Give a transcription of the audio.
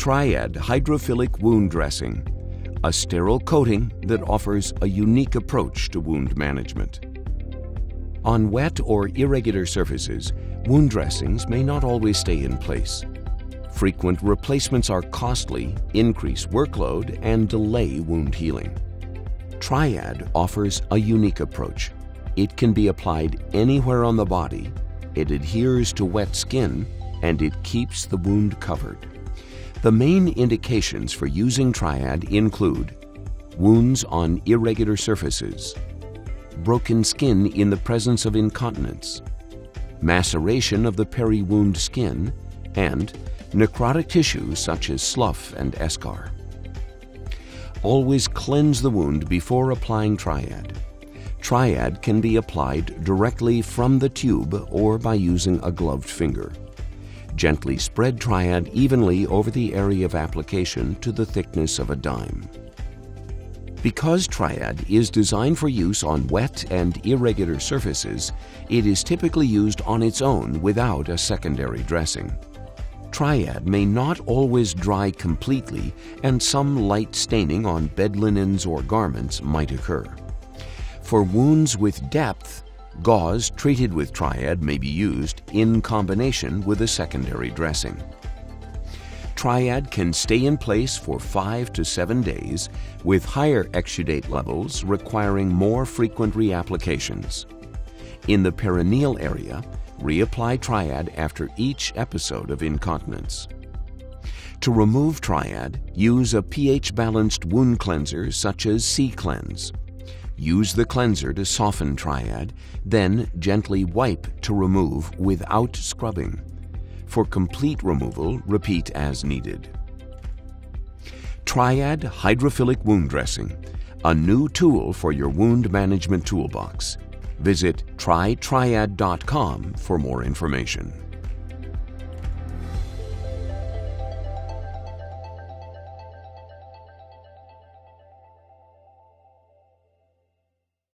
Triad hydrophilic wound dressing, a sterile coating that offers a unique approach to wound management. On wet or irregular surfaces, wound dressings may not always stay in place. Frequent replacements are costly, increase workload, and delay wound healing. Triad offers a unique approach. It can be applied anywhere on the body, it adheres to wet skin, and it keeps the wound covered. The main indications for using Triad include wounds on irregular surfaces, broken skin in the presence of incontinence, maceration of the peri-wound skin, and necrotic tissues such as slough and eschar. Always cleanse the wound before applying Triad. Triad can be applied directly from the tube or by using a gloved finger. Gently spread Triad evenly over the area of application to the thickness of a dime. Because Triad is designed for use on wet and irregular surfaces, it is typically used on its own without a secondary dressing. Triad may not always dry completely, and some light staining on bed linens or garments might occur. For wounds with depth, gauze treated with Triad may be used in combination with a secondary dressing. Triad can stay in place for 5 to 7 days, with higher exudate levels requiring more frequent reapplications. In the perineal area, reapply Triad after each episode of incontinence. To remove Triad, use a pH-balanced wound cleanser such as C-Cleanse. Use the cleanser to soften Triad, then gently wipe to remove without scrubbing. For complete removal, repeat as needed. Triad hydrophilic wound dressing, a new tool for your wound management toolbox. Visit trytriad.com for more information.